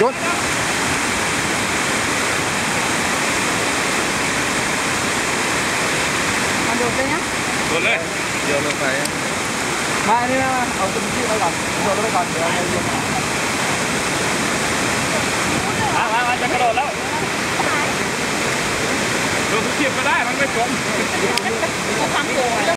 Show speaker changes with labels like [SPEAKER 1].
[SPEAKER 1] หยุดมาโดดเลยนะโดดเลยเดี๋ยวลงไปมาอันนี้นะเอาตัวนี้ไปก่อนโดดไปก่อนเดี๋ยวเราลงมาจะกระโดดแล้วโดดทุกทีก็ได้มันไม่จม